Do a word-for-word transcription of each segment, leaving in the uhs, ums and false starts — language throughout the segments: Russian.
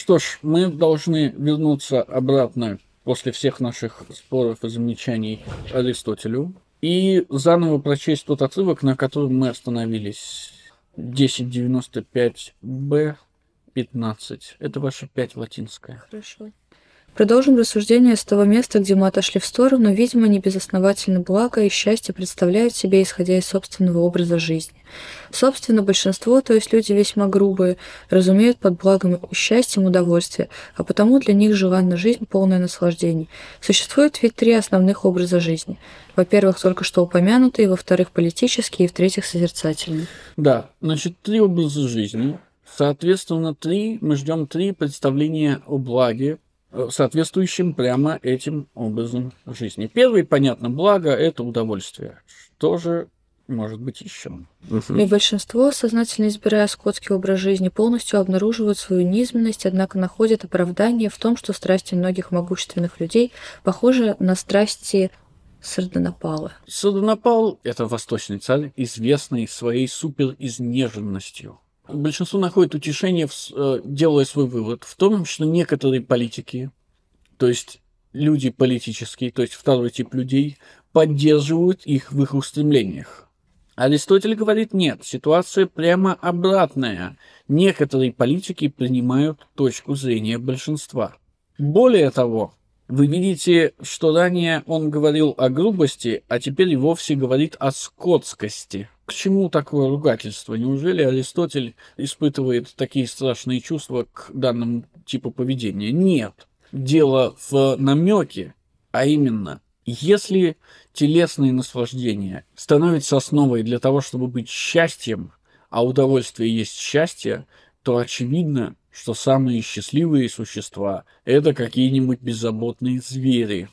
Что ж, мы должны вернуться обратно после всех наших споров и замечаний Аристотелю и заново прочесть тот отрывок, на котором мы остановились. десять девяносто пять бэ пятнадцать. Это ваше пять латинское. Хорошо. Продолжим рассуждение с того места, где мы отошли в сторону. Видимо, небезосновательно благо и счастье представляют себе, исходя из собственного образа жизни. Собственно, большинство, то есть люди весьма грубые, разумеют под благом и счастьем удовольствие, а потому для них желанна жизнь, полная наслаждений. Существует ведь три основных образа жизни. Во-первых, только что упомянутые, во-вторых, политические, и в-третьих, созерцательные. Да, значит, три образа жизни. Соответственно, три, мы ждем три представления о благе, соответствующим прямо этим образом жизни. Первый, понятно, благо – это удовольствие. Что же может быть еще? И большинство, сознательно избирая скотский образ жизни, полностью обнаруживают свою низменность, однако находят оправдание в том, что страсти многих могущественных людей похожи на страсти Сардонапала. Сардонапал – это восточный царь, известный своей суперизнеженностью. Большинство находит утешение, делая свой вывод в том, что некоторые политики, то есть люди политические, то есть второй тип людей, поддерживают их в их устремлениях. Аристотель говорит, нет, ситуация прямо обратная. Некоторые политики принимают точку зрения большинства. Более того, вы видите, что ранее он говорил о грубости, а теперь и вовсе говорит о скотскости. К чему такое ругательство? Неужели Аристотель испытывает такие страшные чувства к данному типу поведения? Нет. Дело в намеке, а именно, если телесные наслаждения становятся основой для того, чтобы быть счастьем, а удовольствие есть счастье, то очевидно, что самые счастливые существа – это какие-нибудь беззаботные звери.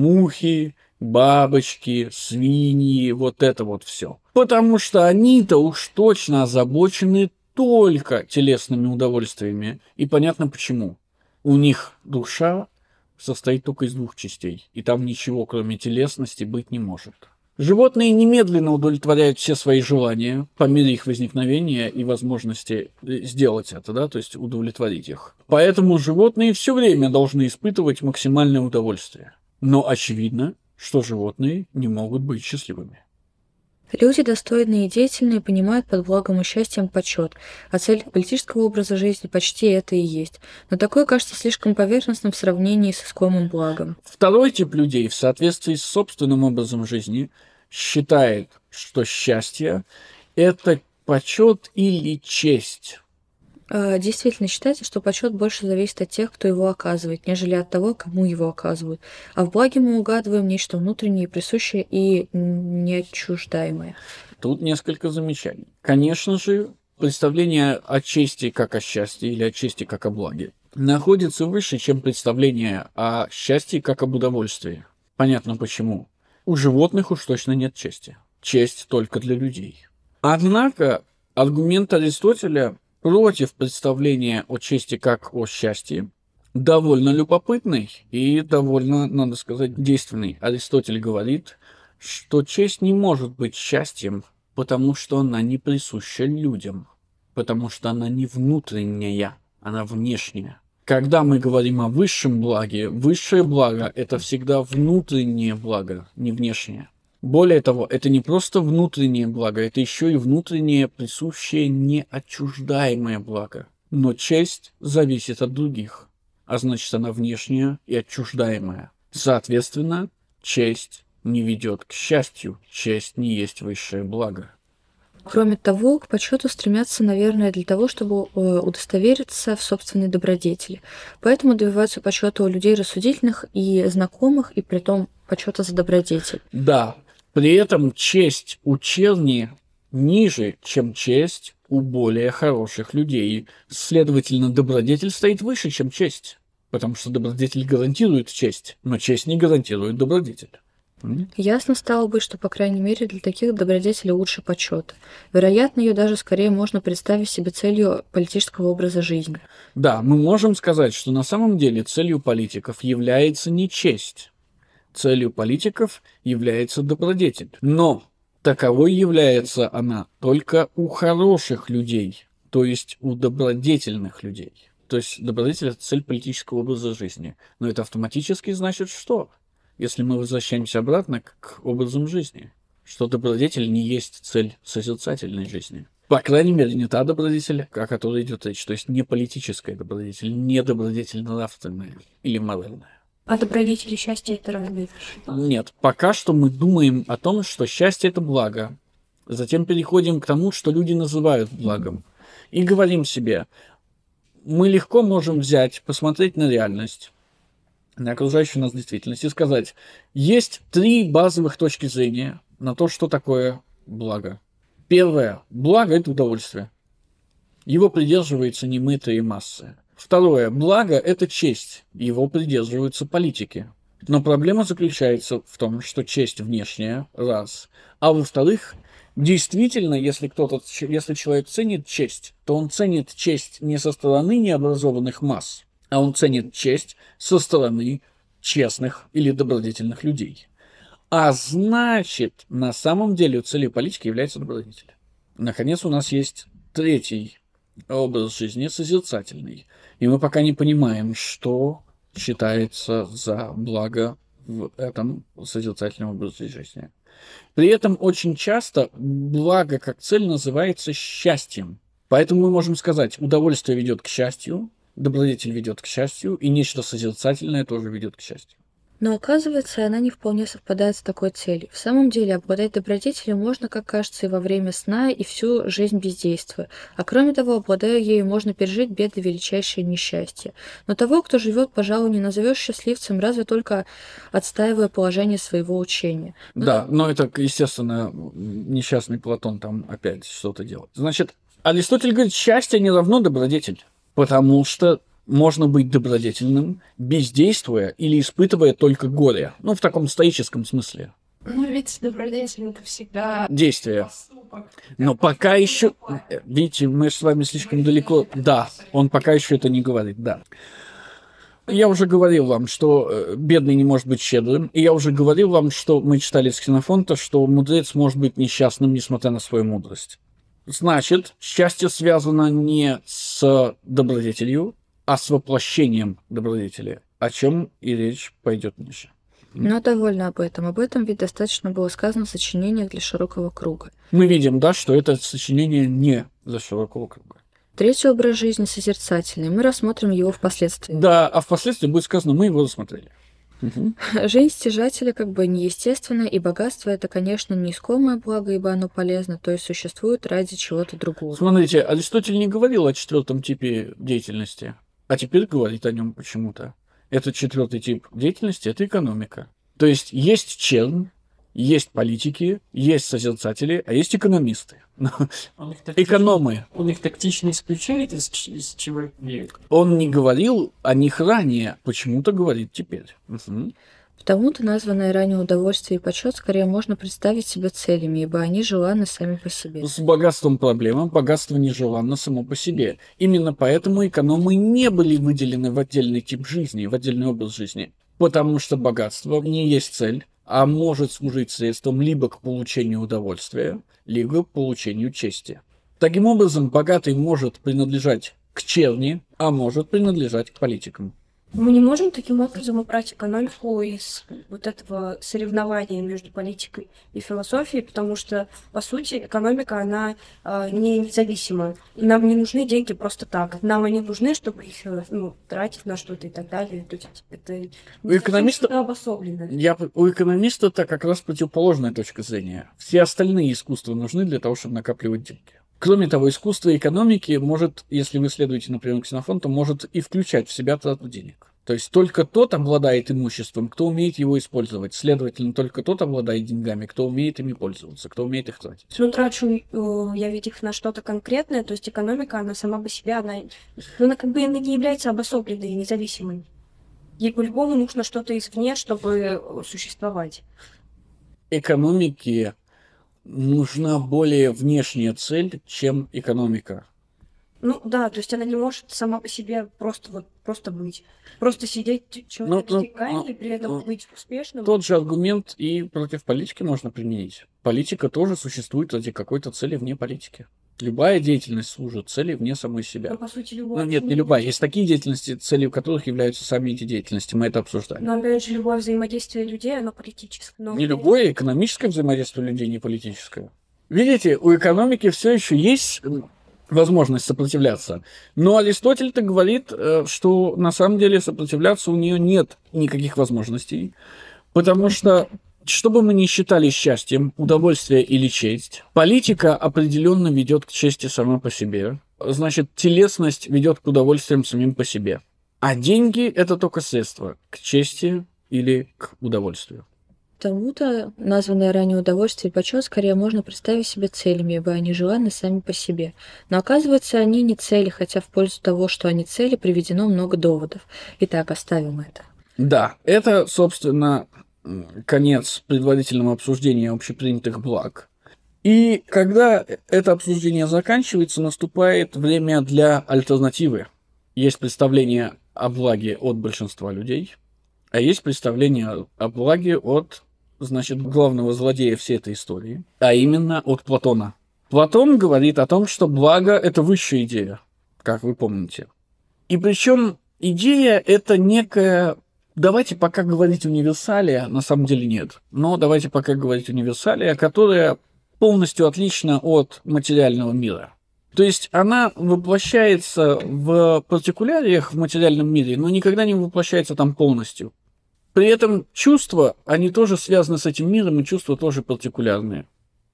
Мухи, бабочки, свиньи, вот это вот все. Потому что они-то уж точно озабочены только телесными удовольствиями. И понятно почему. У них душа состоит только из двух частей, и там ничего, кроме телесности, быть не может. Животные немедленно удовлетворяют все свои желания по мере их возникновения и возможности сделать это, да, то есть удовлетворить их. Поэтому животные все время должны испытывать максимальное удовольствие. Но очевидно, что животные не могут быть счастливыми. Люди достойные и деятельные понимают под благом и счастьем почет, а цель политического образа жизни почти это и есть. Но такое кажется слишком поверхностным в сравнении с искомым благом. Второй тип людей в соответствии с собственным образом жизни считает, что счастье – это почет или честь. Действительно считается, что почет больше зависит от тех, кто его оказывает, нежели от того, кому его оказывают. А в благе мы угадываем нечто внутреннее, присущее и неотчуждаемое. Тут несколько замечаний. Конечно же, представление о чести как о счастье или о чести как о благе находится выше, чем представление о счастье как об удовольствии. Понятно почему. У животных уж точно нет чести. Честь только для людей. Однако аргумент Аристотеля против представления о чести как о счастье довольно любопытный и довольно, надо сказать, действенный. Аристотель говорит, что честь не может быть счастьем, потому что она не присуща людям, потому что она не внутренняя, она внешняя. Когда мы говорим о высшем благе, высшее благо – это всегда внутреннее благо, не внешнее. Более того, это не просто внутреннее благо, это еще и внутреннее, присущее, неотчуждаемое благо. Но честь зависит от других, а значит, она внешняя и отчуждаемая. Соответственно, честь не ведет к счастью, честь не есть высшее благо. Кроме того, к почету стремятся, наверное, для того, чтобы удостовериться в собственной добродетели. Поэтому добиваются почета у людей рассудительных и знакомых, и притом почета за добродетель. Да, при этом честь у черни ниже, чем честь у более хороших людей. Следовательно, добродетель стоит выше, чем честь, потому что добродетель гарантирует честь, но честь не гарантирует добродетель. Ясно стало быть, что, по крайней мере, для таких добродетелей лучше почета. Вероятно, ее даже скорее можно представить себе целью политического образа жизни. Да, мы можем сказать, что на самом деле целью политиков является не честь. Целью политиков является добродетель. Но таковой является она только у хороших людей, то есть у добродетельных людей. То есть добродетель – это цель политического образа жизни. Но это автоматически значит что? Если мы возвращаемся обратно к образам жизни, что добродетель не есть цель созерцательной жизни. По крайней мере, не та добродетель, о которой идет речь. То есть не политическая добродетель, не добродетель нравственная или моральная. А добродетели счастья это разве? Нет, пока что мы думаем о том, что счастье – это благо. Затем переходим к тому, что люди называют благом. И говорим себе, мы легко можем взять, посмотреть на реальность, на окружающую нас действительность и сказать, есть три базовых точки зрения на то, что такое благо. Первое. Благо – это удовольствие. Его придерживаются немытые массы. Второе. Благо – это честь. Его придерживаются политики. Но проблема заключается в том, что честь внешняя – раз. А во-вторых, действительно, если кто-то, если человек ценит честь, то он ценит честь не со стороны необразованных масс, а он ценит честь со стороны честных или добродетельных людей. А значит, на самом деле целью политики является добродетель. Наконец, у нас есть третий образ жизни, созерцательный. И мы пока не понимаем, что считается за благо в этом созерцательном образе жизни. При этом очень часто благо как цель называется счастьем. Поэтому мы можем сказать, удовольствие ведет к счастью, добродетель ведет к счастью, и нечто созерцательное тоже ведет к счастью. Но оказывается, она не вполне совпадает с такой целью. В самом деле, обладать добродетелью можно, как кажется, и во время сна, и всю жизнь бездействия. А кроме того, обладая ею, можно пережить беды величайшее несчастье. Но того, кто живет, пожалуй, не назовешь счастливцем, разве только отстаивая положение своего учения. Но... Да, но это, естественно, несчастный Платон там опять что-то делает. Значит, Аристотель говорит, счастье не равно добродетель, потому что можно быть добродетельным, бездействуя или испытывая только горе. Ну, в таком стоическом смысле. Ну, ведь добродетель это всегда действие. поступок. Но пока еще... Видите, мы с вами слишком далеко... Да, он пока еще это не говорит, да. Я уже говорил вам, что бедный не может быть щедрым. И я уже говорил вам, что мы читали с Ксенофонта, что мудрец может быть несчастным, несмотря на свою мудрость. Значит, счастье связано не с добродетелью, а с воплощением добродетели, о чем и речь пойдет ниже. Но довольно об этом. Об этом ведь достаточно было сказано в сочинениях для широкого круга. Мы видим, да, что это сочинение не для широкого круга. Третий образ жизни созерцательный. Мы рассмотрим его впоследствии. Да, а впоследствии будет сказано, мы его рассмотрели. Угу. Жизнь стяжателя как бы неестественна, и богатство это, конечно, не искомое благо, ибо оно полезно, то есть существует ради чего-то другого. Смотрите, Аристотель не говорил о четвертом типе деятельности, а теперь говорит о нем почему-то. Этот четвертый тип деятельности – это экономика. То есть есть чернь, есть политики, есть созерцатели, а есть экономисты. Экономы. Он их тактично исключает из, из чего верит. Он не говорил о них ранее, почему-то говорит теперь. Угу. Потому-то названное ранее удовольствие и почет скорее можно представить себе целями, ибо они желанны сами по себе. С богатством проблема, богатство нежеланно само по себе. Именно поэтому экономы не были выделены в отдельный тип жизни, в отдельный образ жизни. Потому что богатство не есть цель, а может служить средством либо к получению удовольствия, либо к получению чести. Таким образом, богатый может принадлежать к черни, а может принадлежать к политикам. Мы не можем таким образом убрать экономику из вот этого соревнования между политикой и философией, потому что, по сути, экономика, она э, не независима. И нам не нужны деньги просто так. Нам они нужны, чтобы их ну, тратить на что-то и так далее. То есть это у экономиста обособлено. Я, у экономиста это как раз противоположная точка зрения. Все остальные искусства нужны для того, чтобы накапливать деньги. Кроме того, искусство экономики может, если вы следуете, например, Ксенофонту, может и включать в себя трату денег. То есть только тот обладает имуществом, кто умеет его использовать. Следовательно, только тот обладает деньгами, кто умеет ими пользоваться, кто умеет их тратить. Ну, трачу я ведь их на что-то конкретное, то есть экономика, она сама по себе, она, она как бы она не является обособленной и независимой. Ей по-любому нужно что-то извне, чтобы существовать. Экономике нужна более внешняя цель, чем экономика. Ну да, то есть она не может сама по себе просто вот просто быть. Просто сидеть чего-то ну, достигать ну, и при этом ну, быть успешным. Тот же аргумент и против политики можно применить. Политика тоже существует ради какой-то цели вне политики. Любая деятельность служит цели вне самой себя. Но, по сути, любовь... Ну, нет, не любая. Есть такие деятельности, целью которых являются сами эти деятельности. Мы это обсуждали. Но, опять же, любое взаимодействие людей, оно политическое. Но... Не любое экономическое взаимодействие людей, не политическое. Видите, у экономики все еще есть возможность сопротивляться. Но Аристотель-то говорит, что на самом деле сопротивляться у нее нет никаких возможностей, потому что, что бы мы ни считали счастьем, удовольствие или честь, политика определенно ведет к чести сама по себе. Значит, телесность ведет к удовольствиям самим по себе. А деньги – это только средство к чести или к удовольствию. Тому-то названное ранее удовольствие и почет скорее можно представить себе целями, ибо они желанны сами по себе. Но оказывается, они не цели, хотя в пользу того, что они цели, приведено много доводов. Итак, оставим это. Да, это, собственно, конец предварительного обсуждения общепринятых благ. И когда это обсуждение заканчивается, наступает время для альтернативы. Есть представление о благе от большинства людей, а есть представление о благе от, значит, главного злодея всей этой истории, а именно от Платона. Платон говорит о том, что благо – это высшая идея, как вы помните. И причем идея – это некая... Давайте пока говорить универсалия, на самом деле нет, но давайте пока говорить универсалия, которая полностью отлична от материального мира. То есть она воплощается в партикуляриях в материальном мире, но никогда не воплощается там полностью. При этом чувства, они тоже связаны с этим миром, и чувства тоже партикулярные.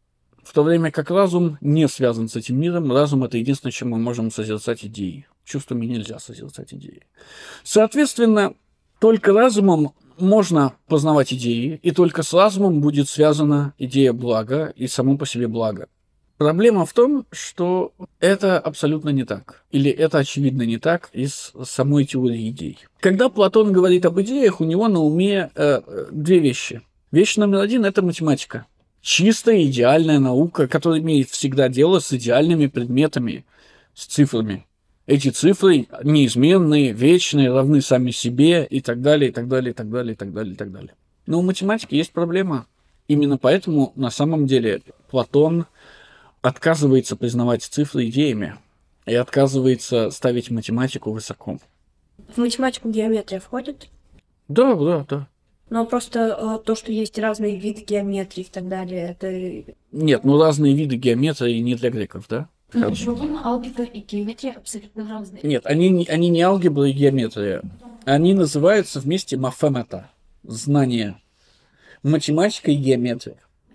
В то время как разум не связан с этим миром, разум – это единственное, чем мы можем созерцать идеи. Чувствами нельзя созерцать идеи. Соответственно, только разумом можно познавать идеи, и только с разумом будет связана идея блага и само по себе благо. Проблема в том, что это абсолютно не так. Или это очевидно не так из самой теории идей. Когда Платон говорит об идеях, у него на уме э, две вещи. Вещь номер один – это математика. Чистая, идеальная наука, которая имеет всегда дело с идеальными предметами, с цифрами. Эти цифры неизменные, вечные, равны сами себе и так далее, и так далее, и так далее, и так далее, и так далее. Но у математики есть проблема. Именно поэтому на самом деле Платон отказывается признавать цифры идеями и отказывается ставить математику высоко. В математику геометрия входит? Да, да, да. Но просто э, то, что есть разные виды геометрии и так далее, это... Нет, ну разные виды геометрии не для греков, да? Ну, почему алгебра и геометрия абсолютно разные? Нет, они, не- они не алгебра и геометрия. Они называются вместе мафемата, знания. Математика и геометрия.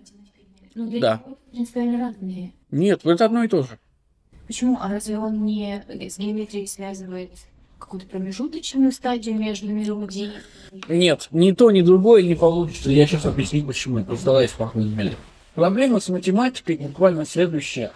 Ну, для Да. него принципиально разные. Нет, это одно и то же. Почему? А разве он не с геометрией связывает какую-то промежуточную стадию между миром идей? Нет, ни то, ни другое не получится. Я сейчас объясню, почему. Постараюсь похвалить. Проблема с математикой буквально следующая.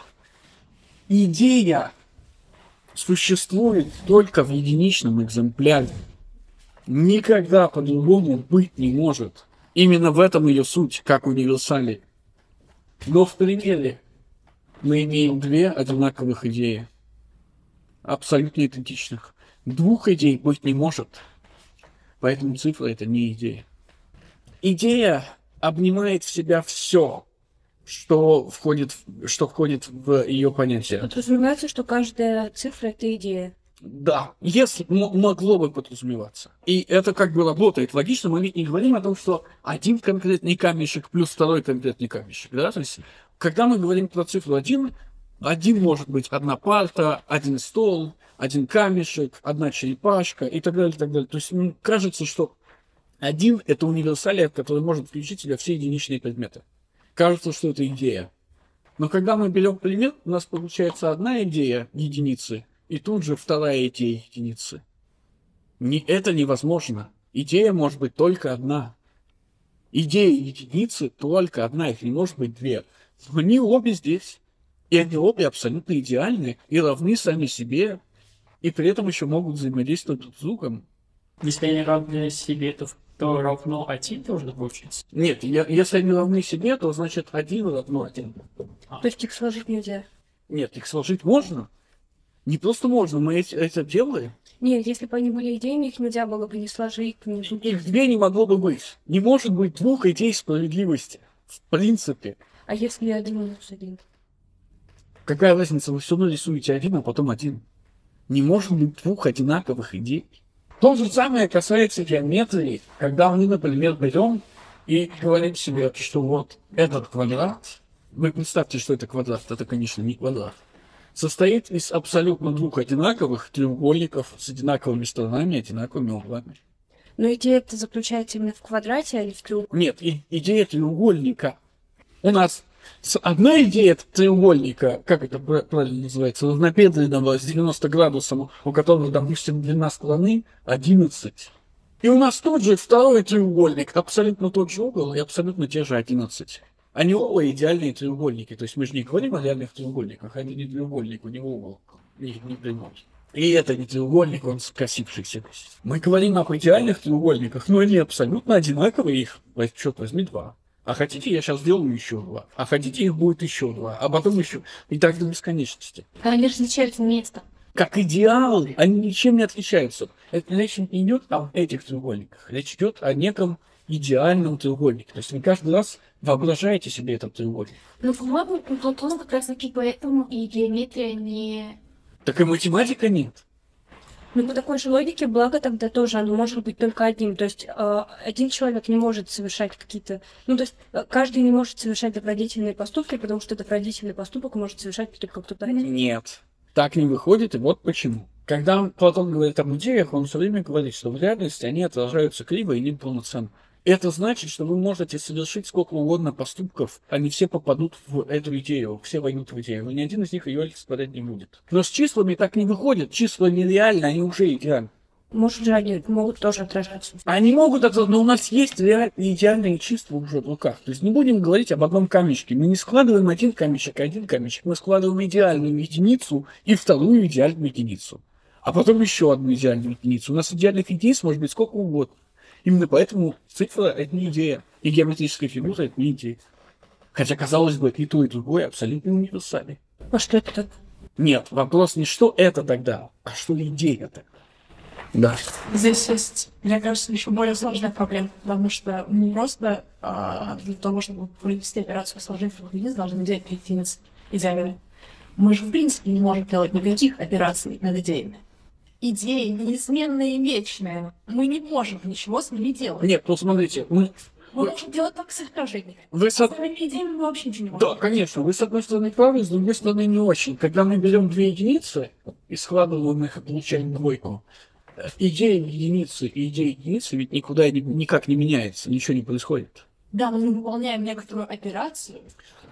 Идея существует только в единичном экземпляре. Никогда по-другому быть не может. Именно в этом ее суть, как универсалии. Но в примере мы имеем две одинаковых идеи, абсолютно идентичных. Двух идей быть не может, поэтому цифра – это не идея. Идея обнимает в себя все, что входит, в- что входит в ее понятие. Подразумевается, что каждая цифра — это идея. Да, если м- могло бы подразумеваться. И это как бы работает логично. Мы ведь не говорим о том, что один конкретный камешек плюс второй конкретный камешек. Да? То есть, когда мы говорим про цифру один, один может быть одна парта, один стол, один камешек, одна черепашка и так далее, и так далее. То есть м, кажется, что один – это универсалия, который может включить в себя все единичные предметы. Кажется, что это идея. Но когда мы берем пример, у нас получается одна идея единицы, и тут же вторая идея единицы. Не, это невозможно. Идея может быть только одна. Идея единицы только одна, их не может быть две. Но они обе здесь. И они обе абсолютно идеальны и равны сами себе, и при этом еще могут взаимодействовать друг с другом. Если они равны себе, то, то равно один должен получиться. Нет, я- если они равны себе, то значит один равно один. То есть их сложить нельзя. Нет, их сложить можно. Не просто можно, мы эти- это делаем. Нет, если бы они были идеями, их нельзя было бы не сложить, не Их две не могло бы быть. Не может быть двух идей справедливости. В принципе. А если один минус один? Какая разница, вы все равно рисуете один, а потом один. Не может быть двух одинаковых идей. То же самое касается геометрии, когда мы, например, берем и говорим себе, что вот этот квадрат, вы представьте, что это квадрат, это, конечно, не квадрат, состоит из абсолютно двух одинаковых треугольников с одинаковыми сторонами и одинаковыми углами. Но идея-то заключается именно в квадрате, а не в треугольнике. Нет, и, идея треугольника. У нас одна идея треугольника, как это правильно называется, равнобедренного с девяноста градусом, у которого, допустим, длина стороны одиннадцать. И у нас тот же второй треугольник, абсолютно тот же угол и абсолютно те же одиннадцать. Они оба идеальные треугольники. То есть мы же не говорим о реальных треугольниках, они не треугольник, у него угол, не, не прямой. И это не треугольник, он скосившийся. Мы говорим об идеальных треугольниках, но они абсолютно одинаковые, их, черт возьми, два. А хотите, я сейчас сделаю еще два. А хотите, их будет еще два. А потом еще. И так до бесконечности. Они различаются местом. Как идеалы, они ничем не отличаются. Это речь не идет об этих треугольниках. Речь идет о неком идеальном треугольнике. То есть вы каждый раз воображаете себе этот треугольник. Ну, по-моему, у Платона как раз таки поэтому и геометрия не... Так и математика нет. Ну, по такой же логике, благо тогда тоже оно может быть только одним. То есть э, один человек не может совершать какие-то... Ну, то есть э, каждый не может совершать добродетельные поступки, потому что добродетельный поступок может совершать только кто-то один. Нет. Так не выходит, и вот почему. Когда Платон говорит об идеях, он все время говорит, что в реальности они отражаются криво и неполноценно. Это значит, что вы можете совершить сколько угодно поступков, они все попадут в эту идею, все войдут в идею, но ни один из них ее олицетворять не будет. Но с числами так не выходит, числа нереальны, они уже идеальны. Может же они могут тоже отражаться. Они могут отражаться, но у нас есть реальные идеальные числа уже в руках. То есть не будем говорить об одном камешке. Мы не складываем один камешек, один камешек. Мы складываем идеальную единицу и вторую идеальную единицу. А потом еще одну идеальную единицу. У нас идеальных единиц может быть сколько угодно. Именно поэтому цифра – это не идея, и геометрическая фигура – это не идея. Хотя, казалось бы, и то, и другое абсолютно универсальны. А что это такое? Нет, вопрос не что это тогда, а что идея тогда. Да. Здесь есть, мне кажется, еще более сложная проблема, потому что не просто а, для того, чтобы провести операцию сложивших единиц, должны делать единиц идеями. Мы же, в принципе, не можем делать никаких операций над идеями. Идеи неизменные и вечные. Мы не можем ничего с ними делать. Нет, ну смотрите, мы... Мы можем делать только с изображениями. Вы С со... остальными идеями мы вообще ничего не можем. Да, конечно, вы с одной стороны правы, с другой стороны не очень. Когда мы берем две единицы и складываем их и получаем двойку, идея единицы и идея единицы ведь никуда ни, никак не меняется, ничего не происходит. Да, но мы выполняем некоторую операцию.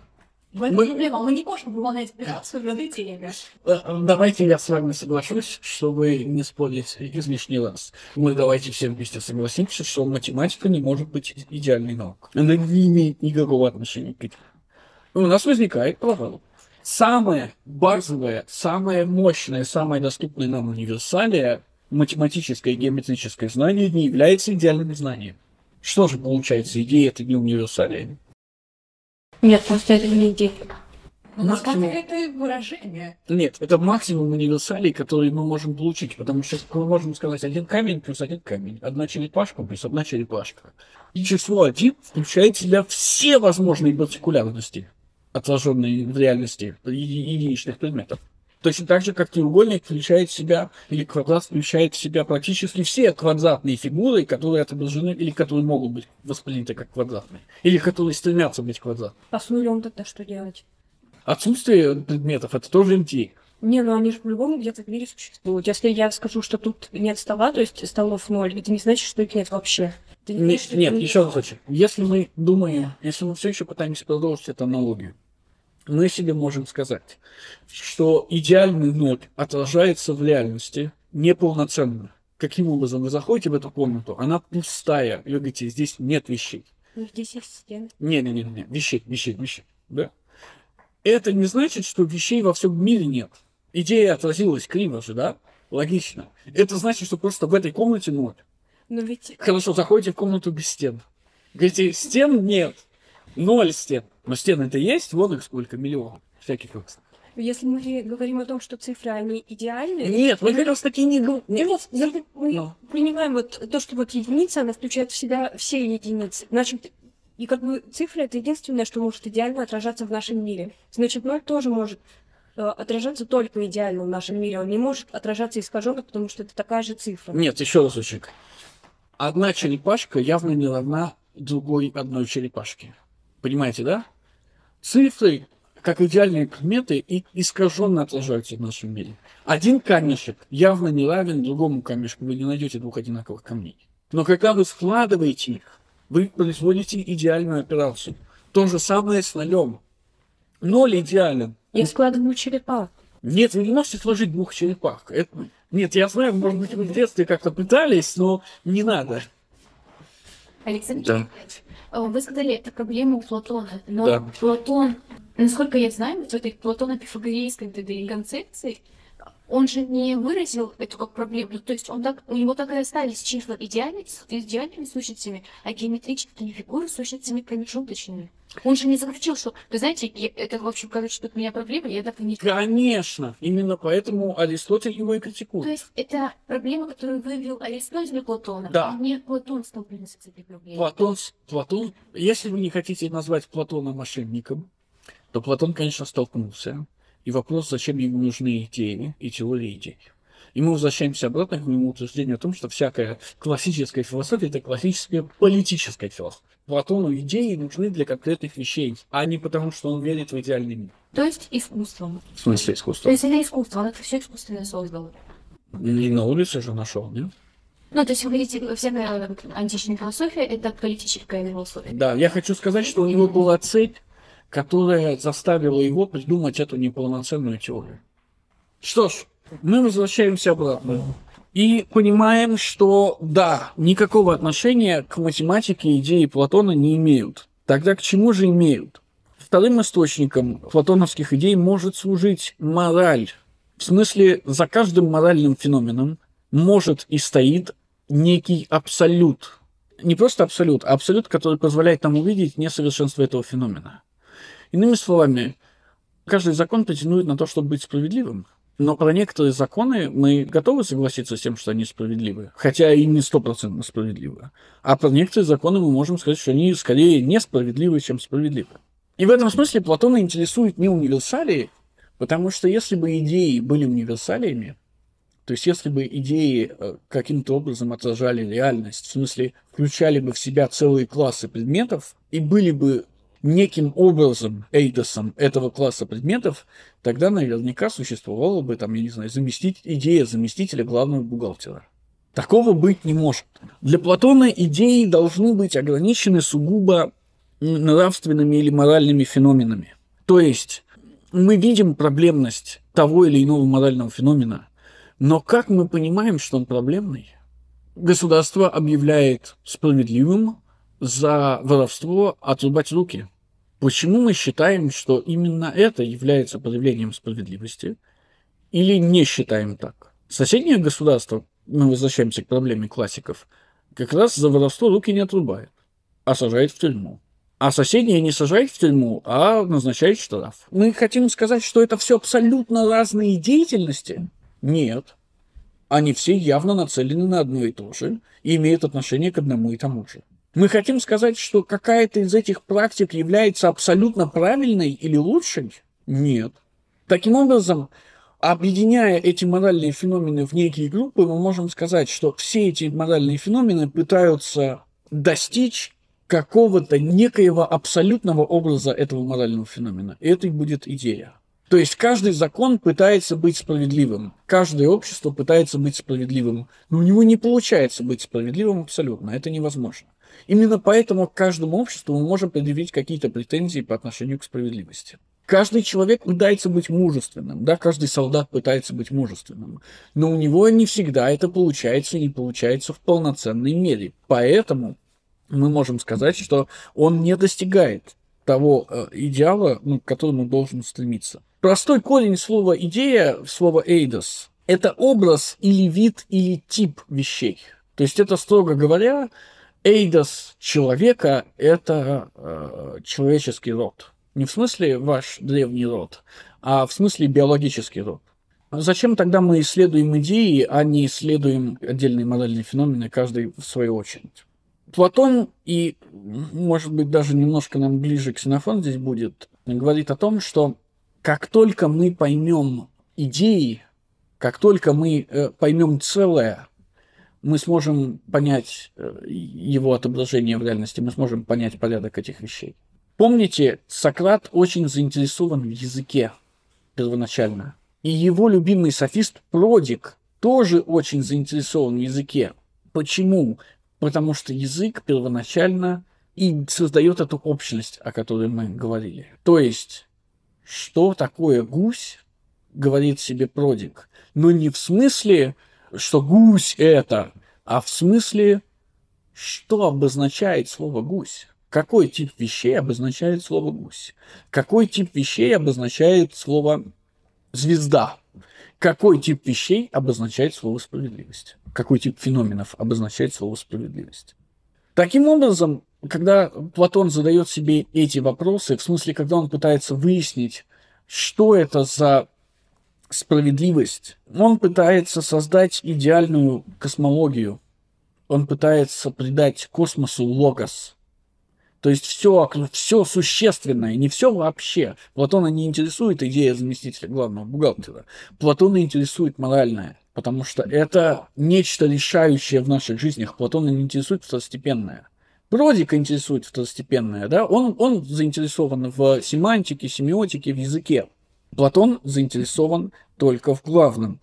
В этом Мы- проблема. Мы не можем выполнять операцию над идеями. Э, Давайте я с вами соглашусь, чтобы не спорить излишний раз. Мы давайте все вместе согласимся, что математика не может быть и- идеальной наукой. Она не имеет никакого отношения к этому. У нас возникает провал. Самое базовое, самое мощное, самое доступное нам универсалия, математическое и геометрическое знание, не является идеальным знанием. Что же получается, идея это не универсалия? Нет, просто это не идея. У нас Максимум. это выражение. Нет, это максимум универсалей, которые мы можем получить, потому что мы можем сказать один камень плюс один камень, одна черепашка плюс одна черепашка. И число один включает в себя все возможные партикулярности, отраженные в реальности е- единичных предметов. Точно так же, как треугольник включает в себя, или квадрат включает в себя практически все квадратные фигуры, которые отображены, или которые могут быть восприняты как квадратные, или которые стремятся быть квадратными. А с нулем тогда что делать? Отсутствие предметов – это тоже идея. Не, ну они же по-любому где-то в мире существуют. Если я скажу, что тут нет стола, то есть столов ноль, это не значит, что их нет вообще. Это не Не- значит, что Нет, их еще раз очень. Если мы думаем, если мы все еще пытаемся продолжить эту аналогию, мы себе можем сказать, что идеальный ноль отражается в реальности неполноценно. Каким образом вы заходите в эту комнату, она пустая, и вы говорите, здесь нет вещей. Ну, здесь есть стены. Не-не-не, вещей, вещей, вещей. Да? Это не значит, что вещей во всем мире нет. Идея отразилась криво же, да? Логично. Это значит, что просто в этой комнате ноль. Но ведь Хорошо, заходите в комнату без стен. Говорите, стен нет. Ноль стен. Но стены-то есть, вон их сколько, миллион всяких разных. если мы говорим о том, что цифры, они идеальны, Нет, мы как раз таки не говорим. и вот если мы Ну. принимаем вот то, что вот единица, она включает в себя все единицы, значит, и как бы цифра — это единственное, что может идеально отражаться в нашем мире. Значит, ноль тоже может э, отражаться только идеально в нашем мире. Он не может отражаться искаженно, потому что это такая же цифра. Нет, еще разочек. Одна черепашка явно не равна другой одной черепашке. Понимаете, да? Цифры, как идеальные предметы, и искаженно отражаются в нашем мире. Один камешек явно не равен другому камешку. Вы не найдете двух одинаковых камней. Но когда вы складываете их, вы производите идеальную операцию. То же самое с нолем. Ноль идеален. Я складываю черепах. Нет, вы не можете сложить двух черепах. Это... Нет, я знаю, может быть, вы в детстве как-то пытались, но не надо. Александр Да. Николаевич, вы сказали, это проблема у Платона. Но Да. Платон, насколько я знаю, вот в этой платоно-пифагорейской вот этой концепции, он же не выразил эту как проблему. То есть он так, у него так и остались числа идеальными, с идеальными сущностями, а геометрические фигуры с сущностями промежуточными. Он же не заключил, что, вы знаете, я- это, в общем, короче, тут у меня проблема, я так и не... Конечно, именно поэтому Аристотель его и То критикует. есть это проблема, которую вывел Аристотель Платона, Да. а не Платон столкнулся с этой проблемой. Платон, Платон, если вы не хотите назвать Платона мошенником, то Платон, конечно, столкнулся. И вопрос, зачем ему нужны идеи и теории идей. И мы возвращаемся обратно к моему утверждению о том, что всякая классическая философия – это классическая политическая философия. Платону идеи нужны для конкретных вещей, а не потому, что он верит в идеальный мир. То есть искусством. В смысле То искусства? есть это искусство, он это все искусственно создал. И на улице же нашел, нет? Ну, то есть вы говорите, всякая античная философия – это политическая философия. Да, я хочу сказать, что у него была цель, которая заставила его придумать эту неполноценную теорию. Что ж, мы возвращаемся обратно и понимаем, что да, никакого отношения к математике идеи Платона не имеют. Тогда к чему же имеют? Вторым источником платоновских идей может служить мораль. В смысле, за каждым моральным феноменом может и стоит некий абсолют. Не просто абсолют, а абсолют, который позволяет нам увидеть несовершенство этого феномена. Иными словами, каждый закон претендует на то, чтобы быть справедливым. Но про некоторые законы мы готовы согласиться с тем, что они справедливы, хотя и не стопроцентно справедливы. А про некоторые законы мы можем сказать, что они скорее несправедливы, чем справедливы. И в этом смысле Платона интересует не универсалии, потому что если бы идеи были универсалиями, то есть если бы идеи э, каким-то образом отражали реальность, в смысле включали бы в себя целые классы предметов и были бы неким образом, эйдосом этого класса предметов, тогда наверняка существовала бы, там, я не знаю, заместить, идея заместителя главного бухгалтера. Такого быть не может. Для Платона идеи должны быть ограничены сугубо нравственными или моральными феноменами. То есть мы видим проблемность того или иного морального феномена, но как мы понимаем, что он проблемный? Государство объявляет справедливым за воровство отрубать руки. Почему мы считаем, что именно это является проявлением справедливости, или не считаем так? Соседнее государство, мы возвращаемся к проблеме классиков, как раз за воровство руки не отрубает, а сажает в тюрьму. А соседнее не сажает в тюрьму, а назначает штраф. Мы хотим сказать, что это все абсолютно разные деятельности? Нет. Они все явно нацелены на одно и то же и имеют отношение к одному и тому же. Мы хотим сказать, что какая-то из этих практик является абсолютно правильной или лучшей? Нет. Таким образом, объединяя эти моральные феномены в некие группы, мы можем сказать, что все эти моральные феномены пытаются достичь какого-то некоего абсолютного образа этого морального феномена. И это и будет идея. То есть каждый закон пытается быть справедливым, каждое общество пытается быть справедливым, но у него не получается быть справедливым абсолютно, это невозможно. Именно поэтому к каждому обществу мы можем предъявить какие-то претензии по отношению к справедливости. Каждый человек пытается быть мужественным, да, каждый солдат пытается быть мужественным, но у него не всегда это получается и не получается в полноценной мере. Поэтому мы можем сказать, что он не достигает того э, идеала, ну, к которому должен стремиться. Простой корень слова «идея», слова «эйдос» – это образ или вид, или тип вещей. То есть это, строго говоря, эйдос человека – это э, человеческий род. Не в смысле ваш древний род, а в смысле биологический род. Зачем тогда мы исследуем идеи, а не исследуем отдельные моральные феномены, каждый в свою очередь? Платон, и, может быть, даже немножко нам ближе Ксенофон здесь будет, говорит о том, что как только мы поймем идеи, как только мы э, поймем целое, мы сможем понять э, его отображение в реальности, мы сможем понять порядок этих вещей. Помните, Сократ очень заинтересован в языке первоначально. И его любимый софист Продик тоже очень заинтересован в языке. Почему? Потому что язык первоначально и создает эту общность, о которой мы говорили. То есть, что такое гусь, говорит себе Продик. Но не в смысле, что гусь это, а в смысле, что обозначает слово гусь. Какой тип вещей обозначает слово гусь? Какой тип вещей обозначает слово звезда? Какой тип вещей обозначает слово справедливость? Какой тип феноменов обозначает слово справедливость? Таким образом, когда Платон задает себе эти вопросы, в смысле, когда он пытается выяснить, что это за справедливость, он пытается создать идеальную космологию, он пытается придать космосу логос. То есть все, все существенное, не все вообще. Платона не интересует идея заместителя главного бухгалтера. Платона интересует моральное, потому что это нечто решающее в наших жизнях. Платона не интересует второстепенное. Продика интересует второстепенное, да? Он, он заинтересован в семантике, семиотике, в языке. Платон заинтересован только в главном.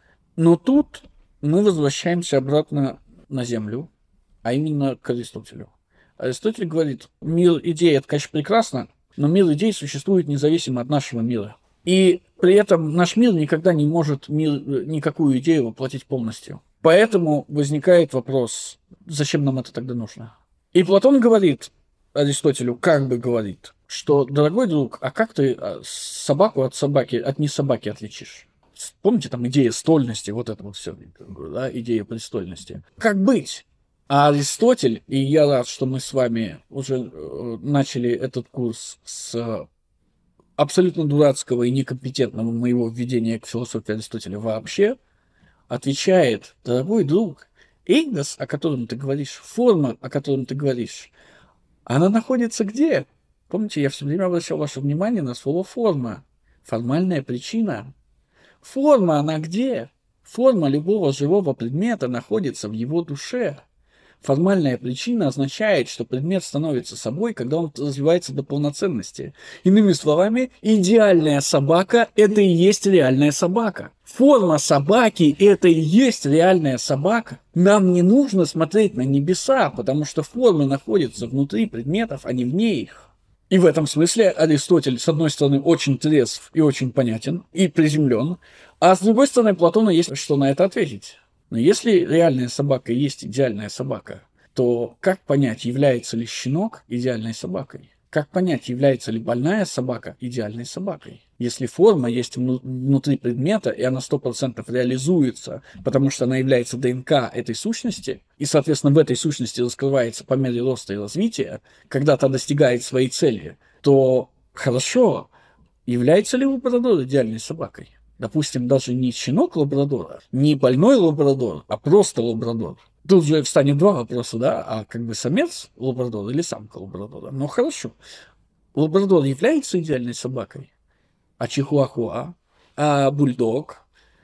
Но тут мы возвращаемся обратно на Землю, а именно к Аристотелю. Аристотель говорит, мир идей – это, конечно, прекрасно, но мир идей существует независимо от нашего мира. И при этом наш мир никогда не может мир, никакую идею воплотить полностью. Поэтому возникает вопрос, зачем нам это тогда нужно? И Платон говорит Аристотелю, как бы говорит, что, дорогой друг, а как ты собаку от собаки, от несобаки отличишь? Помните, там идея стольности, вот это вот все, да, идея престольности. Как быть? А Аристотель, и я рад, что мы с вами уже э, начали этот курс с абсолютно дурацкого и некомпетентного моего введения к философии Аристотеля вообще, отвечает, дорогой друг, эйдос, о котором ты говоришь, форма, о котором ты говоришь, она находится где? Помните, я все время обращал ваше внимание на слово форма, формальная причина. Форма, она где? Форма любого живого предмета находится в его душе. Формальная причина означает, что предмет становится собой, когда он развивается до полноценности. Иными словами, идеальная собака – это и есть реальная собака. Форма собаки – это и есть реальная собака. Нам не нужно смотреть на небеса, потому что формы находятся внутри предметов, а не вне их. И в этом смысле Аристотель, с одной стороны, очень трезв и очень понятен, и приземлен, а с другой стороны, Платону есть что на это ответить. Но если реальная собака есть идеальная собака, то как понять, является ли щенок идеальной собакой? Как понять, является ли больная собака идеальной собакой? Если форма есть внутри предмета, и она сто процентов реализуется, потому что она является ДНК этой сущности, и, соответственно, в этой сущности раскрывается по мере роста и развития, когда та достигает своей цели, то хорошо, является ли лабрадор идеальной собакой? Допустим, даже не щенок лабрадора, не больной лабрадор, а просто лабрадор. Тут же встанет два вопроса, да, а как бы самец лабрадора или самка лабрадора. Ну хорошо, лабрадор является идеальной собакой, а чихуахуа, а бульдог,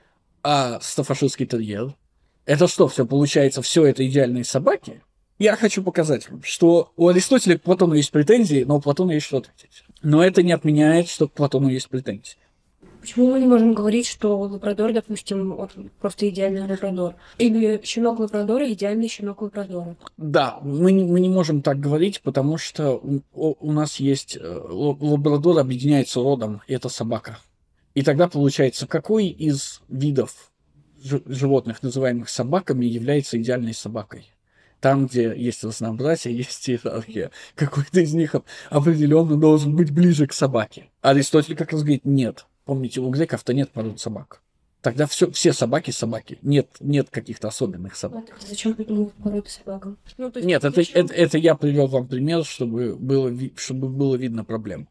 а стаффордширский терьер. Это что, все получается, все это идеальные собаки? Я хочу показать вам, что у Аристотеля к Платону есть претензии, но у Платона есть что ответить. Но это не отменяет, что к Платону есть претензии. Почему мы не можем говорить, что лабрадор, допустим, он просто идеальный лабрадор? Или щенок лабрадора идеальный щенок лабрадора? Да, мы не, мы не можем так говорить, потому что у, у нас есть... Лабрадор объединяется родом, и это собака. И тогда получается, какой из видов животных, называемых собаками, является идеальной собакой? Там, где есть разнообразие, есть иерархия. Какой-то из них определенно должен быть ближе к собаке. Аристотель как раз говорит, нет. Помните, у греков-то нет пород собак. Тогда все, все собаки собаки. Нет, нет каких-то особенных собак. А зачем придумывать породы собакам? Ну, то есть, нет, это, зачем? это, это я привел вам пример, чтобы было, чтобы было видно проблему.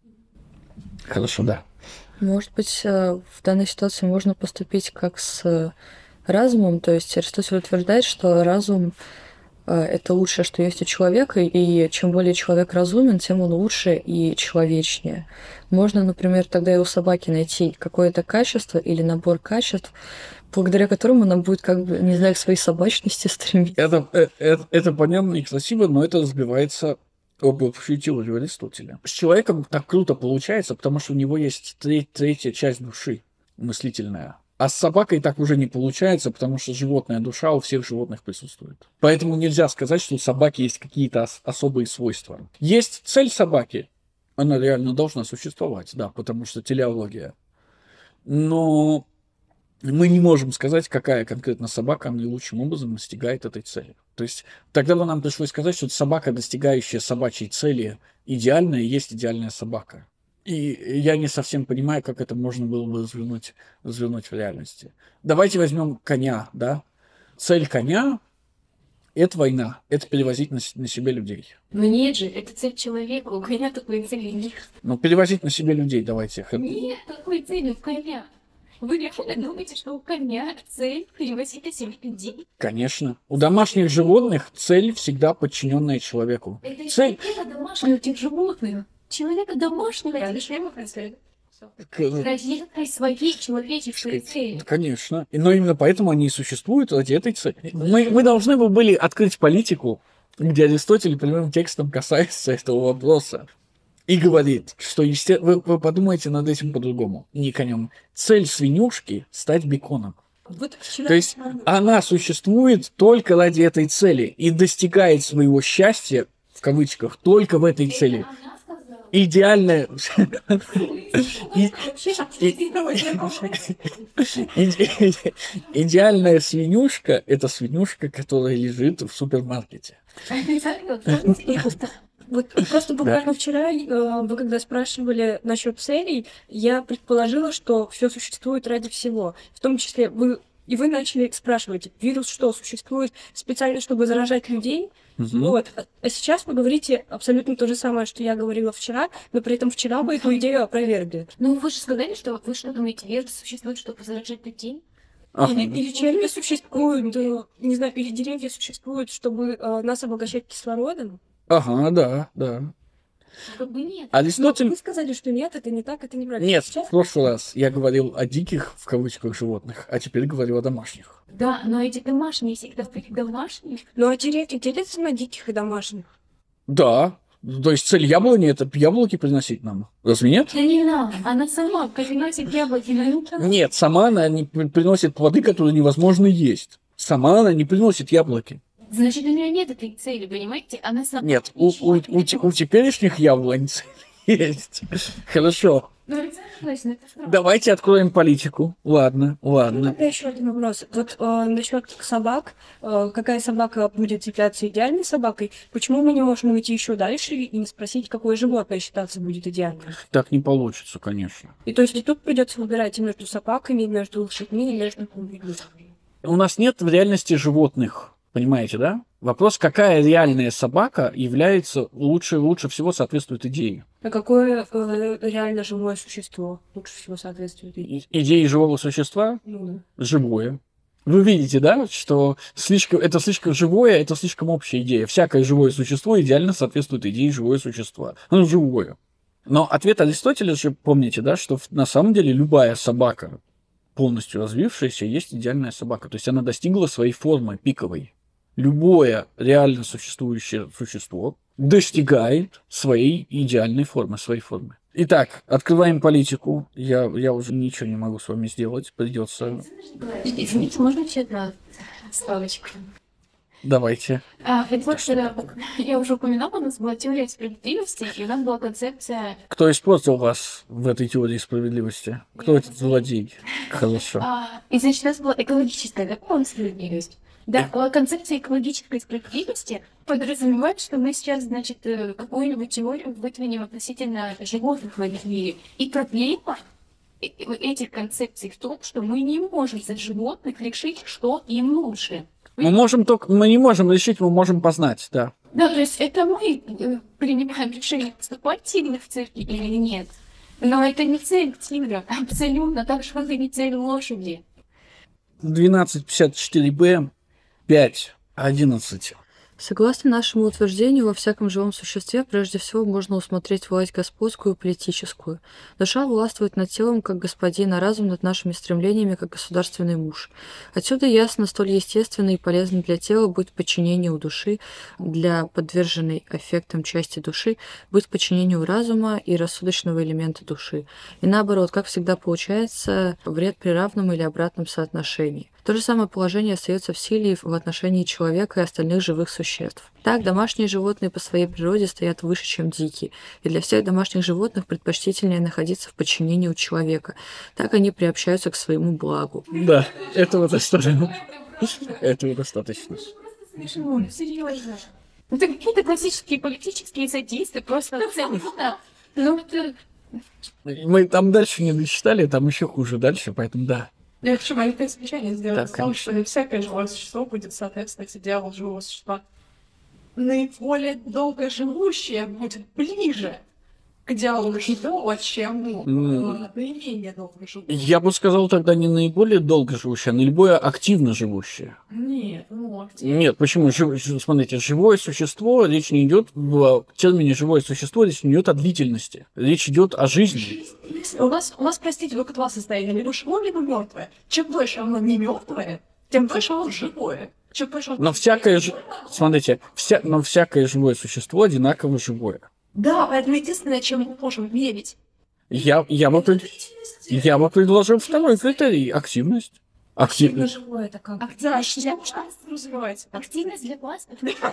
Хорошо, да. Может быть, в данной ситуации можно поступить как с разумом. То есть Аристотель утверждает, что разум это лучшее, что есть у человека, и чем более человек разумен, тем он лучше и человечнее. Можно, например, тогда и у собаки найти какое-то качество или набор качеств, благодаря которому она будет, как бы, не знаю, к своей собачности стремиться. Это, это, это понятно и красиво, но это разбивается об общую теорию Аристотеля. С человеком так круто получается, потому что у него есть треть, третья часть души мыслительная. А с собакой так уже не получается, потому что животная душа у всех животных присутствует. Поэтому нельзя сказать, что у собаки есть какие-то ос- особые свойства. Есть цель собаки. Она реально должна существовать, да, потому что телеология. Но мы не можем сказать, какая конкретно собака наилучшим образом достигает этой цели. То есть тогда бы нам пришлось сказать, что собака, достигающая собачьей цели, идеальная, есть идеальная собака. И я не совсем понимаю, как это можно было бы развернуть, развернуть в реальности. Давайте возьмем коня, да? Цель коня – это война, это перевозить на, на себе людей. Но нет же, это цель человека, у коня такой цели нет. Ну, перевозить на себе людей давайте. Нет такой цели у коня. Вы реально думаете, что у коня цель перевозить на себе людей? Конечно. У домашних животных цель всегда подчиненная человеку. Это Цель... человека домашнего у этих животных. Человека домашнего Я этих лишь ему цель. Ради своей человеческой цели. Конечно. Но именно поэтому они и существуют ради этой цели. Мы, мы должны бы были открыть политику, где Аристотель прямым текстом касается этого вопроса и говорит, что есте... вы, вы подумаете над этим по-другому. Не конем. Цель свинюшки – стать беконом. Вот вчера То есть она существует только ради этой цели и достигает своего счастья, в кавычках, только в этой цели. Идеальная... Идеальная свинюшка – это свинюшка, которая лежит в супермаркете. Вот просто буквально вчера, э, вы когда спрашивали насчет целей, я предположила, что все существует ради всего. В том числе вы и вы начали спрашивать, вирус что, существует специально, чтобы заражать людей? Мгм. Вот. А- А сейчас вы говорите абсолютно то же самое, что я говорила вчера, но при этом вчера вы эту идею опровергли. Ну, вы же сказали, что вы что думаете, вирус существует, чтобы заражать людей? Ага. Или, или черви существуют, э, не знаю, или деревья существуют, чтобы э, нас обогащать кислородом. Ага, да, да. Как бы нет. Но Аристотель... вы сказали, что нет, это не так, это неправильно. Нет, Сейчас в прошлый раз я говорил о диких, в кавычках, животных, а теперь говорю о домашних. Да, но эти домашние всегда были домашние. Ну а деревья делятся на диких и домашних. Да, то есть цель яблони – это яблоки приносить нам. Разве нет? Да не надо, она сама приносит яблоки на утро. Нет, сама она не при- приносит плоды, которые невозможно есть. Сама она не приносит яблоки. Значит, у нее нет этой цели, понимаете? Она сама... Нет, у, у- у те- у теперешних яблонь цель есть. Хорошо. Ну, это согласна, это правда. Давайте откроем политику. Ладно, Ну, ладно. тогда еще один вопрос. Вот э, насчет собак, э, какая собака будет являться идеальной собакой? Почему мы не можем уйти еще дальше и не спросить, какое животное считаться будет идеальным? Так не получится, конечно. И то есть и тут придется выбирать и между собаками, и между лошадьми, и между людьми. У нас нет в реальности животных. Понимаете, да? Вопрос, какая реальная собака является лучше, лучше всего соответствует идее. А какое э, реально живое существо лучше всего соответствует идее? И- Идеи живого существа Ну, живое. Вы видите, да, что слишком, это слишком живое, это слишком общая идея. Всякое живое существо идеально соответствует идее живое существа. Оно живое. Но ответ Аристотеля же, помните, да, что в- на самом деле любая собака, полностью развившаяся, есть идеальная собака. То есть она достигла своей формы пиковой. Любое реально существующее существо достигает своей идеальной формы, своей формы. Итак, открываем политику. Я, я уже ничего не могу с вами сделать. Придется. Извините, можно еще одна ставочка? Давайте. А, это вот, что я уже упоминала, у нас была теория справедливости, и у нас была концепция... Кто испортил вас в этой теории справедливости? Кто этот злодей? Хорошо. А, и, значит, у нас была экологическая, да, по-моему, справедливость? Да, а концепция экологической справедливости подразумевает, что мы сейчас, значит, э, какую-нибудь теорию выдвинем относительно животных в этом мире. И проблема э- э- этих концепций в том, что мы не можем за животных решить, что им лучше. Мы можем только, мы не можем решить, мы можем познать, да. Да, то есть это мы э, принимаем решение, поступать тигр в цирке или нет. Но это не цель тигра, абсолютно так же, как и не цель лошади. двенадцать пятьдесят четыре бэ, пять, одиннадцать. Согласно нашему утверждению, во всяком живом существе прежде всего можно усмотреть власть господскую и политическую. Душа властвует над телом как господин, а разум над нашими стремлениями как государственный муж. Отсюда ясно, столь естественно и полезно для тела быть подчинению души, для подверженной аффектам части души быть подчинению разума и рассудочного элемента души. И наоборот, как всегда получается, вред при равном или обратном соотношении. То же самое положение остается в силе и в отношении человека и остальных живых существ. Так, домашние животные по своей природе стоят выше, чем дикие, и для всех домашних животных предпочтительнее находиться в подчинении у человека. Так они приобщаются к своему благу. Да, этого достаточно. Этого достаточно. Смешно, серьезно. Это какие-то классические политические задействия, просто абсолютно. Ну, это... Мы там дальше не дочитали, там еще хуже дальше, поэтому да. Я хочу маленькое замечание сделать. Так, о том, что не всякое живое существо будет соответствовать идеалу живого существа. Наиболее долгоживущее будет ближе к идеалу живого, чем Mm. э, наименее долгоживущее. Я бы сказал тогда не наиболее долго живущее, а наиболее активно живущее. Нет, ну, активно. Нет, почему? Жив- ж- Смотрите, живое существо, речь не идет в термине живое существо, речь не идет о длительности. Речь идет о жизни. Если У нас, у нас, простите, только два состояния, либо живое, либо мертвое. Чем дольше оно не мертвое, тем дольше оно живое. Чем дольше оно... Но всякое, ж- смотрите, вся, но всякое живое существо одинаково живое. Да, поэтому единственное, чем мы можем верить. Я, я, бы, пред- я бы предложил второй критерий – активность. Активность. Живое это как? Да, Активность для что что развивается. Активность для вас?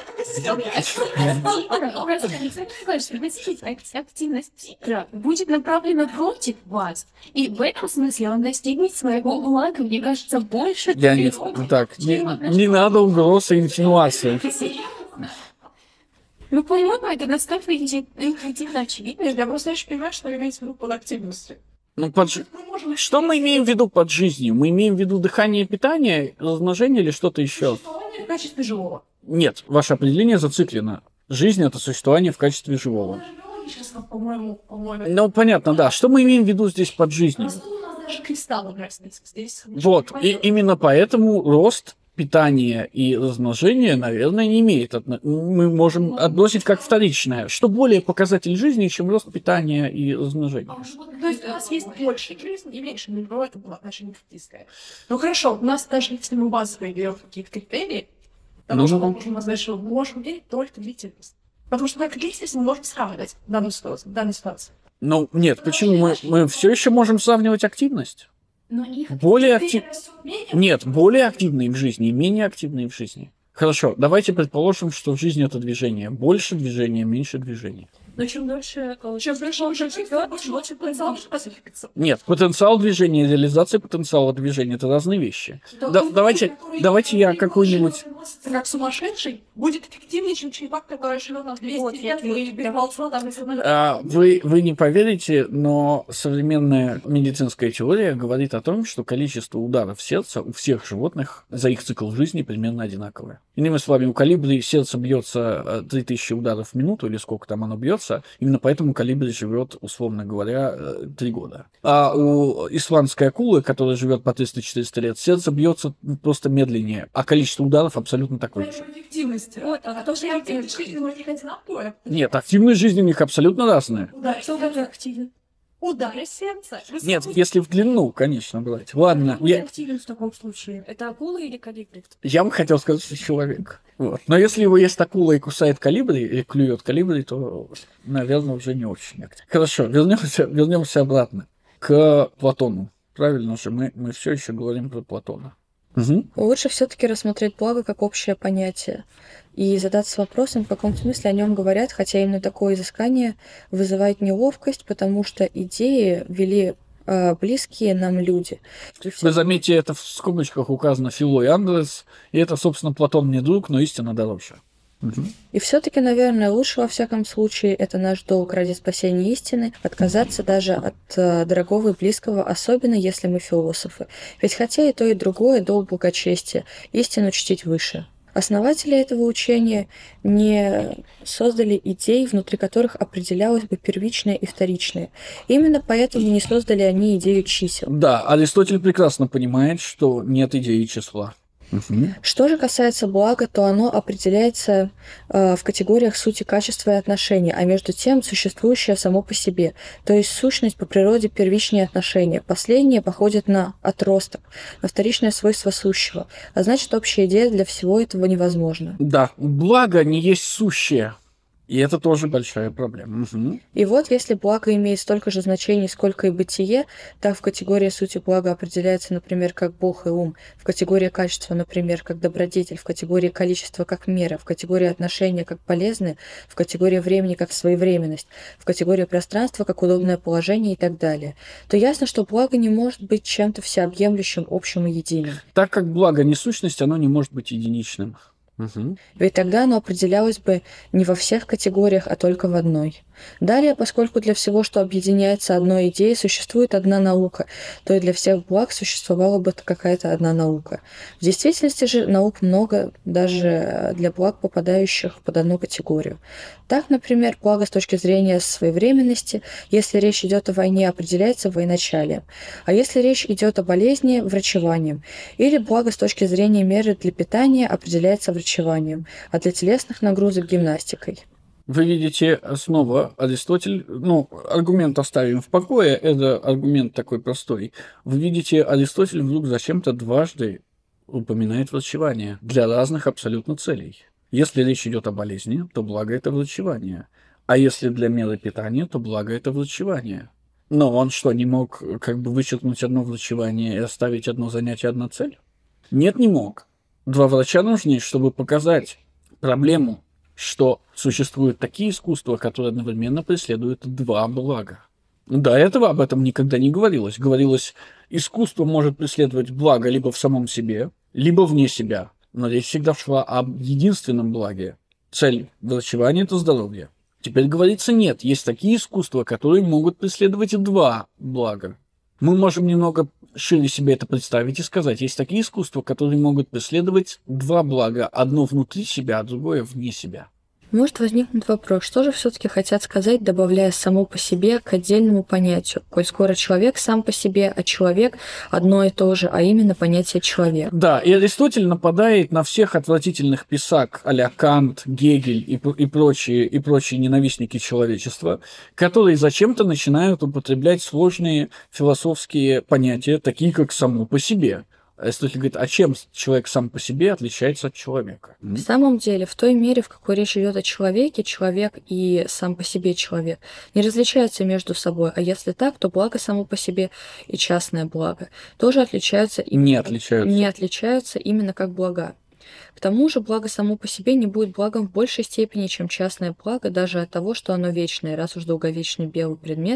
Активность тигра будет направлена против вас. И в этом смысле он достигнет своего блага, мне кажется, больше. Я не... Так, не, не надо угроз и инсинуации. Ну, по-моему, это настолько интуитивно очевидно. Я просто еще понимаю, что имеется в виду под активностью. Ну, под... жи- Мы можем... Что мы имеем в виду под жизнью? Мы имеем в виду дыхание, питание, размножение или что-то еще? Существование в качестве живого. Нет, ваше определение зациклено. Жизнь – это существование в качестве живого. Живого, честно, по-моему, по-моему. Ну, понятно, да. Что мы имеем в виду здесь под жизнью? Просто у нас даже кристаллы растут здесь. Вот, и именно поэтому рост, питание и размножение, наверное, не имеет. отно- Мы можем отбросить как вторичное. Что более показатель жизни, чем рост питания и размножения? То есть у нас есть больше жизни и меньше, но любого это было отношение фактическое. Ну хорошо, у нас даже если мы базовые берем какие-то критерии, потому Ну, что ну. мы можем назвать, что мы можем верить только в длительность. Потому что только длительность мы можем сравнивать в данной ситуации. В данной ситуации. Ну, нет, почему? Мы, мы все еще можем сравнивать активность. Но их Более актив... Менее Нет, более активные в жизни и менее активные в жизни. Хорошо, давайте предположим, что в жизни это движение. Больше движения, меньше движения. Но чем дольше, чем пришел, чем всегда, больше потенциал двигаться. Нет, потенциал движения и реализация потенциала движения – это разные вещи. Да- давайте, давайте я какой-нибудь... Как сумасшедший будет эффективнее, чем чувак, который живет на двести лет и перевалцал там и А, Вы, вы не поверите, но современная медицинская теория говорит о том, что количество ударов сердца у всех животных за их цикл жизни примерно одинаковое. Иными словами, у колибри сердце бьется три тысячи ударов в минуту, или сколько там оно бьется, именно поэтому колибри живет, условно говоря, три года. А у исландской акулы, которая живет по триста-четыреста лет, сердце бьется просто медленнее, а количество ударов абсолютно такое же. эффективности. Вот, а то, что я действительно не одинаковые. Нет, активность жизни у них абсолютно разная. Удар, что как активен? Удары сердца. Нет, если в длину, конечно, брать. Ладно, кто я, активен в таком случае? Это акула или колибри? я бы хотел сказать, что человек. Вот. Но если его есть акула и кусает колибри, или клюет колибри, то, наверное, уже не очень активно. Хорошо, вернемся, вернемся обратно к Платону. Правильно же, мы, мы все еще говорим про Платона. Угу. Лучше все-таки рассмотреть благо как общее понятие и задаться вопросом, в каком смысле о нем говорят, хотя именно такое изыскание вызывает неловкость, потому что идеи вели э, близкие нам люди. Вы заметите, это в скобочках указано Фило и Андрес, и это, собственно, Платон не друг, но истина дороже. Угу. И все-таки, наверное, лучше во всяком случае, это наш долг ради спасения истины, отказаться даже от э, дорогого и близкого, особенно если мы философы. Ведь хотя и то, и другое долг благочестия, истину чтить выше. Основатели этого учения не создали идей, внутри которых определялось бы первичное и вторичное. Именно поэтому не создали они идею чисел. Да, Аристотель прекрасно понимает, что нет идеи числа. Угу. Что же касается блага, то оно определяется э, в категориях сути, качества и отношений, а между тем существующее само по себе, то есть сущность по природе первичные отношения. Последние походят на отросток, на вторичное свойство сущего, а значит, общая идея для всего этого невозможна. Да, благо не есть сущее. И это тоже большая проблема. Угу. И вот, если благо имеет столько же значений, сколько и бытие, так в категории сути блага определяется, например, как Бог и ум, в категории качества, например, как добродетель, в категории количества как мера, в категории отношения как полезные, в категории времени как своевременность, в категории пространства как удобное положение и так далее, то ясно, что благо не может быть чем-то всеобъемлющим, общим и единым. Так как благо не сущность, оно не может быть единичным. Угу. Ведь тогда оно определялось бы не во всех категориях, а только в одной. Далее, поскольку для всего, что объединяется одной идеей, существует одна наука, то и для всех благ существовала бы какая-то одна наука. В действительности же наук много даже для благ, попадающих под одну категорию. Так, например, благо с точки зрения своевременности, если речь идет о войне, определяется военачалием, а если речь идет о болезни – врачеванием, или благо с точки зрения меры для питания определяется врачеванием, а для телесных нагрузок – гимнастикой. Вы видите, снова Аристотель, ну, аргумент оставим в покое, это аргумент такой простой. Вы видите, Аристотель вдруг зачем-то дважды упоминает врачевание для разных абсолютно целей. Если речь идет о болезни, то благо это врачевание. А если для меры питания, то благо это врачевание. Но он что, не мог как бы вычеркнуть одно врачевание и оставить одно занятие, одна цель? Нет, не мог. Два врача нужны, чтобы показать проблему, что существуют такие искусства, которые одновременно преследуют два блага. До этого об этом никогда не говорилось. Говорилось, искусство может преследовать благо либо в самом себе, либо вне себя. Но речь всегда шла об единственном благе. Цель врачевания – это здоровье. Теперь говорится, нет, есть такие искусства, которые могут преследовать два блага. Мы можем немного шире себе это представить и сказать, есть такие искусства, которые могут преследовать два блага, одно внутри себя, а другое вне себя. Может возникнуть вопрос, что же все-таки хотят сказать, добавляя само по себе к отдельному понятию, коль скоро человек сам по себе, а человек одно и то же, а именно понятие человек. Да, и Аристотель нападает на всех отвратительных писак а-ля Кант, Гегель и, и, прочие, и прочие ненавистники человечества, которые зачем-то начинают употреблять сложные философские понятия, такие как само по себе. Аристотель говорит, а чем человек сам по себе отличается от человека? В самом деле, в той мере, в какой речь идет о человеке, человек и сам по себе человек не различаются между собой, а если так, то благо само по себе и частное благо тоже отличаются именно, не отличаются. не отличаются именно как блага. К тому же благо само по себе не будет благом в большей степени, чем частное благо, даже от того, что оно вечное, раз уж долговечный белый предмет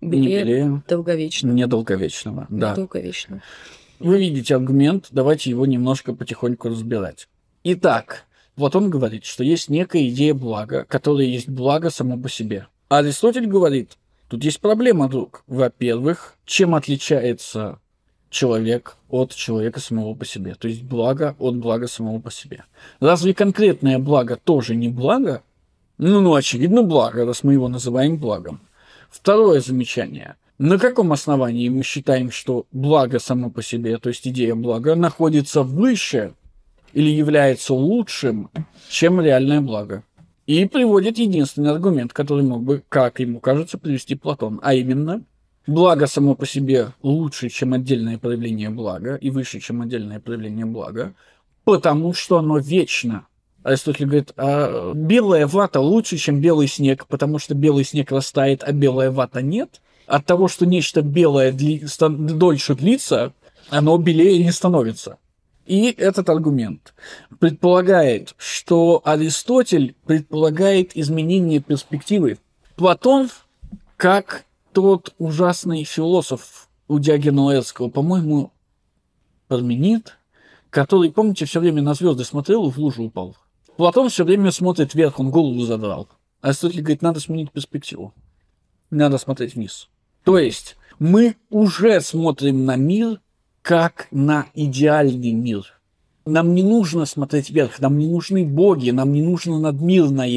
белее долговечного. Недолговечного, да. Долговечного. Вы видите аргумент, давайте его немножко потихоньку разбирать. Итак, вот он говорит, что есть некая идея блага, которая есть благо само по себе. А Аристотель говорит, тут есть проблема, друг. Во-первых, чем отличается человек от человека самого по себе? То есть благо от блага самого по себе. Разве конкретное благо тоже не благо? Ну, ну очевидно, благо, раз мы его называем благом. Второе замечание. На каком основании мы считаем, что благо само по себе, то есть идея блага, находится выше или является лучшим, чем реальное благо? И приводит единственный аргумент, который мог бы, как ему кажется, привести Платон, а именно, благо само по себе лучше, чем отдельное проявление блага, и выше, чем отдельное проявление блага, потому что оно вечно. Аристотель говорит, а белая вата лучше, чем белый снег, потому что белый снег растает, а белая вата нет. От того, что нечто белое дли... дольше длится, оно белее не становится. И этот аргумент предполагает, что Аристотель предполагает изменение перспективы. Платон, как тот ужасный философ у Диогена Лаэртского, по-моему, Парменид, который, помните, все время на звезды смотрел и в лужу упал. Платон все время смотрит вверх, он голову задрал. Аристотель говорит, надо сменить перспективу. Надо смотреть вниз. То есть мы уже смотрим на мир как на идеальный мир. Нам не нужно смотреть вверх, нам не нужны боги, нам не нужно надмирное.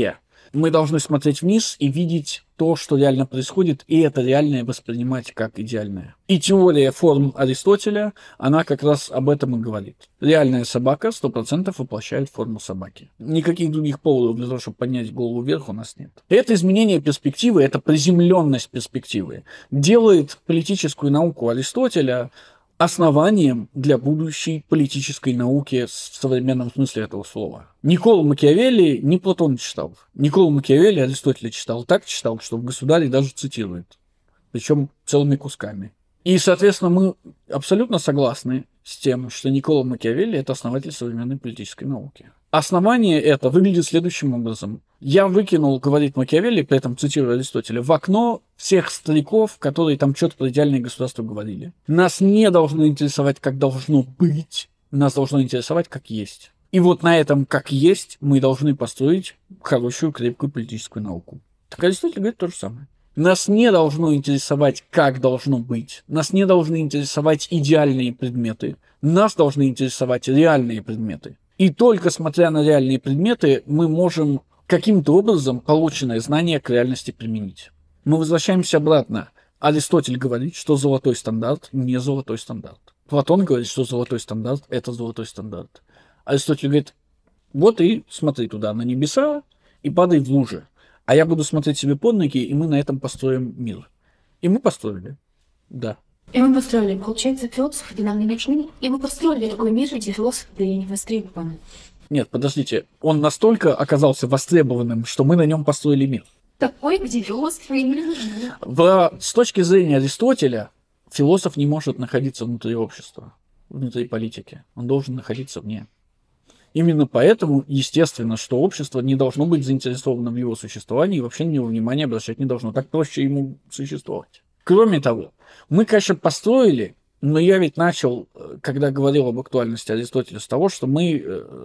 Мы должны смотреть вниз и видеть то, что реально происходит, и это реальное воспринимать как идеальное. И теория форм Аристотеля, она как раз об этом и говорит. Реальная собака сто процентов воплощает форму собаки. Никаких других поводов для того, чтобы поднять голову вверх, у нас нет. Это изменение перспективы, это приземленность перспективы делает политическую науку Аристотеля основанием для будущей политической науки в современном смысле этого слова. Николу Макиавелли не Платон читал. Николу Макиавелли Аристотеля читал. Так читал, что в «Государе» даже цитирует. Причем целыми кусками. И, соответственно, мы абсолютно согласны с тем, что Николо Макиавелли – это основатель современной политической науки. Основание это выглядит следующим образом. Я выкинул, говорит Макиавелли, при этом цитирую Аристотеля, в окно всех стариков, которые там что-то про идеальное государство говорили. Нас не должно интересовать, как должно быть, нас должно интересовать, как есть. И вот на этом, как есть, мы должны построить хорошую, крепкую политическую науку. Так Аристотель говорит то же самое. Нас не должно интересовать, как должно быть. Нас не должны интересовать идеальные предметы. Нас должны интересовать реальные предметы. И только смотря на реальные предметы, мы можем каким-то образом полученное знание к реальности применить. Мы возвращаемся обратно. Аристотель говорит, что золотой стандарт не золотой стандарт. Платон говорит, что золотой стандарт – это золотой стандарт. Аристотель говорит, вот и смотри туда, на небеса, и падай в лужи. А я буду смотреть себе под ноги, и мы на этом построим мир. И мы построили. Да. И мы построили. Получается, философы нам не нужны. И мы построили такой мир, где философы не востребованы. Нет, подождите. Он настолько оказался востребованным, что мы на нем построили мир. Такой, где философы не нужны. В, с точки зрения Аристотеля, философ не может находиться внутри общества, внутри политики. Он должен находиться вне. Именно поэтому, естественно, что общество не должно быть заинтересовано в его существовании и вообще на него внимание обращать не должно. Так проще ему существовать. Кроме того, мы, конечно, построили, но я ведь начал, когда говорил об актуальности Аристотеля, с того, что мы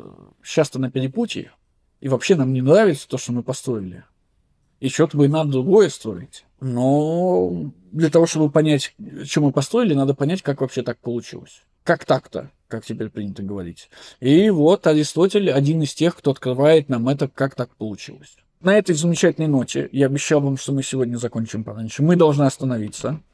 часто на перепутье, и вообще нам не нравится то, что мы построили. И что-то бы надо другое строить. Но для того, чтобы понять, что мы построили, надо понять, как вообще так получилось. Как так-то, как теперь принято говорить. И вот Аристотель один из тех, кто открывает нам это, как так получилось. На этой замечательной ноте, я обещал вам, что мы сегодня закончим пораньше, мы должны остановиться.